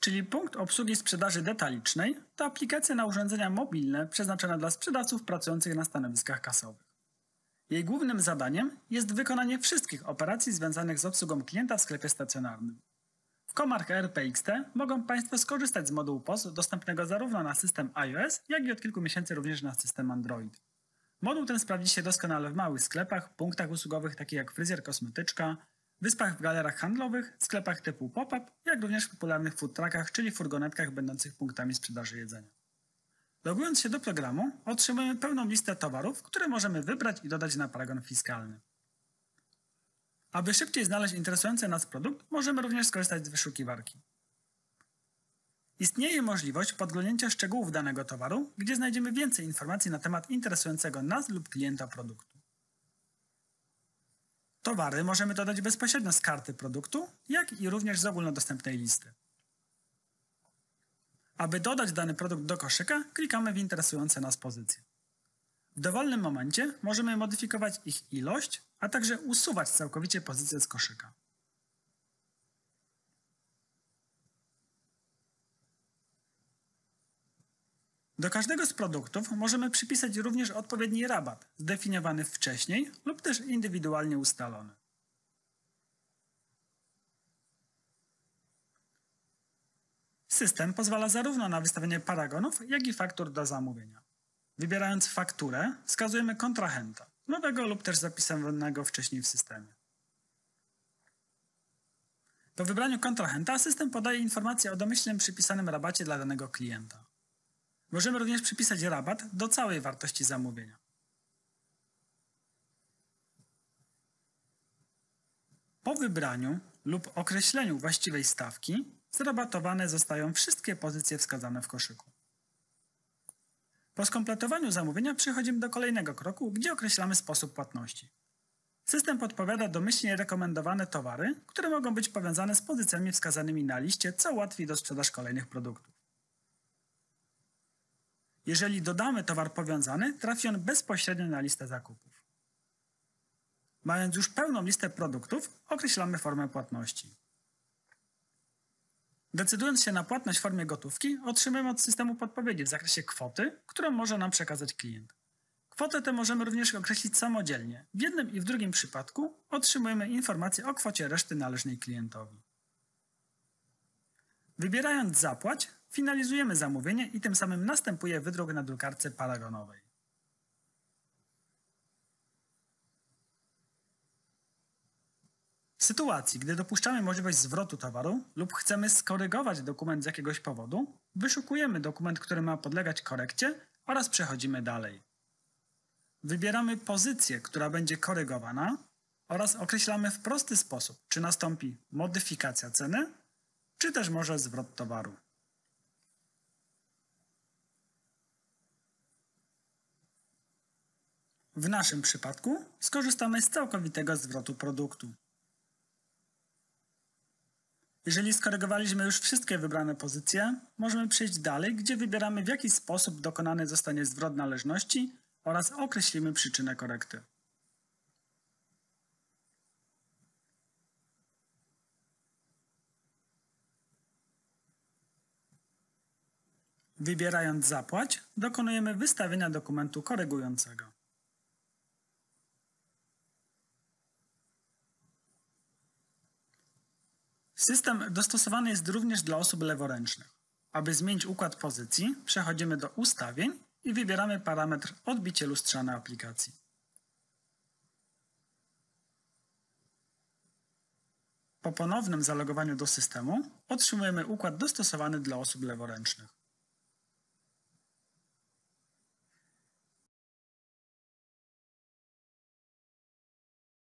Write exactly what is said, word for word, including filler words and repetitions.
czyli punkt obsługi sprzedaży detalicznej, to aplikacja na urządzenia mobilne przeznaczona dla sprzedawców pracujących na stanowiskach kasowych. Jej głównym zadaniem jest wykonanie wszystkich operacji związanych z obsługą klienta w sklepie stacjonarnym. W komórce R P X T mogą Państwo skorzystać z modułu P O S dostępnego zarówno na system iOS, jak i od kilku miesięcy również na system Android. Moduł ten sprawdzi się doskonale w małych sklepach, punktach usługowych takich jak fryzjer, kosmetyczka, wyspach w galerach handlowych, sklepach typu pop-up, jak również w popularnych food truckach, czyli furgonetkach będących punktami sprzedaży jedzenia. Logując się do programu, otrzymujemy pełną listę towarów, które możemy wybrać i dodać na paragon fiskalny. Aby szybciej znaleźć interesujący nas produkt, możemy również skorzystać z wyszukiwarki. Istnieje możliwość podglądnięcia szczegółów danego towaru, gdzie znajdziemy więcej informacji na temat interesującego nas lub klienta produktu. Towary możemy dodać bezpośrednio z karty produktu, jak i również z ogólnodostępnej listy. Aby dodać dany produkt do koszyka, klikamy w interesujące nas pozycje. W dowolnym momencie możemy modyfikować ich ilość, a także usuwać całkowicie pozycję z koszyka. Do każdego z produktów możemy przypisać również odpowiedni rabat, zdefiniowany wcześniej lub też indywidualnie ustalony. System pozwala zarówno na wystawienie paragonów, jak i faktur do zamówienia. Wybierając fakturę, wskazujemy kontrahenta, nowego lub też zapisanego wcześniej w systemie. Po wybraniu kontrahenta system podaje informację o domyślnym przypisanym rabacie dla danego klienta. Możemy również przypisać rabat do całej wartości zamówienia. Po wybraniu lub określeniu właściwej stawki zrabatowane zostają wszystkie pozycje wskazane w koszyku. Po skompletowaniu zamówienia przechodzimy do kolejnego kroku, gdzie określamy sposób płatności. System podpowiada domyślnie rekomendowane towary, które mogą być powiązane z pozycjami wskazanymi na liście, co ułatwi dosprzedaż kolejnych produktów. Jeżeli dodamy towar powiązany, trafi on bezpośrednio na listę zakupów. Mając już pełną listę produktów, określamy formę płatności. Decydując się na płatność w formie gotówki, otrzymujemy od systemu podpowiedzi w zakresie kwoty, którą może nam przekazać klient. Kwotę tę możemy również określić samodzielnie. W jednym i w drugim przypadku otrzymujemy informację o kwocie reszty należnej klientowi. Wybierając Zapłać, finalizujemy zamówienie i tym samym następuje wydruk na drukarce paragonowej. W sytuacji, gdy dopuszczamy możliwość zwrotu towaru lub chcemy skorygować dokument z jakiegoś powodu, wyszukujemy dokument, który ma podlegać korekcie oraz przechodzimy dalej. Wybieramy pozycję, która będzie korygowana oraz określamy w prosty sposób, czy nastąpi modyfikacja ceny, czy też może zwrot towaru. W naszym przypadku skorzystamy z całkowitego zwrotu produktu. Jeżeli skorygowaliśmy już wszystkie wybrane pozycje, możemy przejść dalej, gdzie wybieramy, w jaki sposób dokonany zostanie zwrot należności oraz określimy przyczynę korekty. Wybierając Zapłać, dokonujemy wystawienia dokumentu korygującego. System dostosowany jest również dla osób leworęcznych. Aby zmienić układ pozycji, przechodzimy do ustawień i wybieramy parametr odbicie lustrzane aplikacji. Po ponownym zalogowaniu do systemu otrzymujemy układ dostosowany dla osób leworęcznych.